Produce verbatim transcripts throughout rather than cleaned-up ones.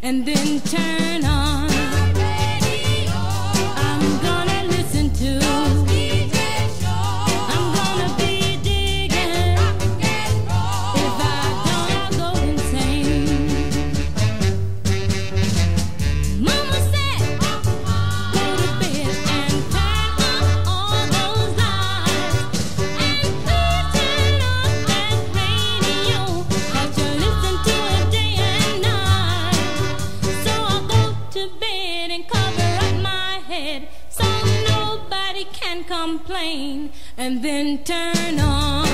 and then turn on. I'm gonna listen to. I'm gonna be digging. If I don't, I'll go insane. Mama said, go to bed and turn off all those lights, and please turn off that radio that you listen to it day and night. So I go to bed and cover up my head so nobody can complain, and then turn on.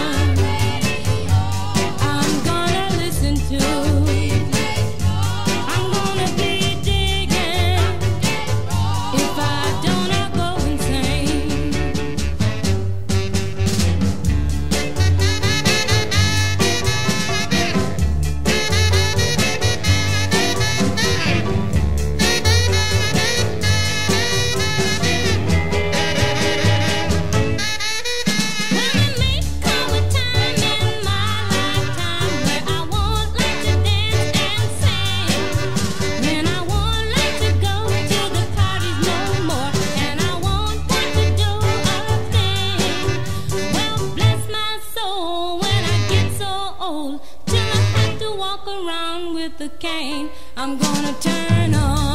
I'm gonna listen to. I'm gonna be digging. If I don't, I'll go insane. Well, there may come a time in my lifetime where I won't like to dance and sing, when I won't like to go to the parties no more, and I won't want to do a thing. Well, bless my soul when I get so old till I have to walk around with a cane. I'm gonna turn on.